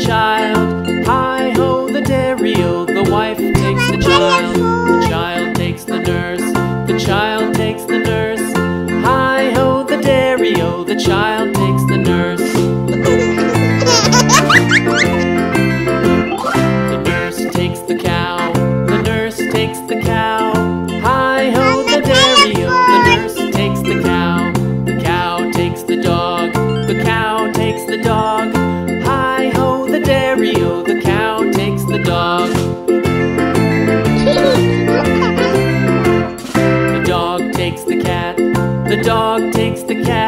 child. Hi-ho, the dairy-o, the wife takes the child. The child takes the nurse, the child takes the nurse. Hi-ho, the dairy-o, the child takes the nurse. The nurse takes the cow, the nurse takes the cow. Hi-ho, the dairy-o, the nurse takes the cow. The cow takes the dog, the cow takes the dog. Hi-ho, the dairy-o, the cow takes the dog. The dog takes the cat, the dog takes the cat.